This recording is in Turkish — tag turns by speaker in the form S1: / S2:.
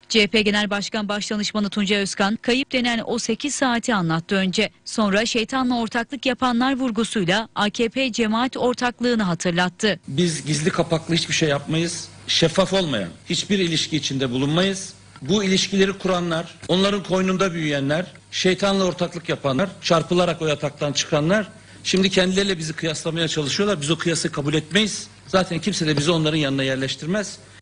S1: CHP Genel Başkan Başdanışmanı Tunca Özkan, kayıp denen o 8 saati anlattı önce. Sonra şeytanla ortaklık yapanlar vurgusuyla AKP cemaat ortaklığını hatırlattı.
S2: Biz gizli kapaklı hiçbir şey yapmayız. Şeffaf olmayan hiçbir ilişki içinde bulunmayız. Bu ilişkileri kuranlar, onların koynunda büyüyenler, şeytanla ortaklık yapanlar, çarpılarak o yataktan çıkanlar şimdi kendileriyle bizi kıyaslamaya çalışıyorlar. Biz o kıyası kabul etmeyiz. Zaten kimse de bizi onların yanına yerleştirmez.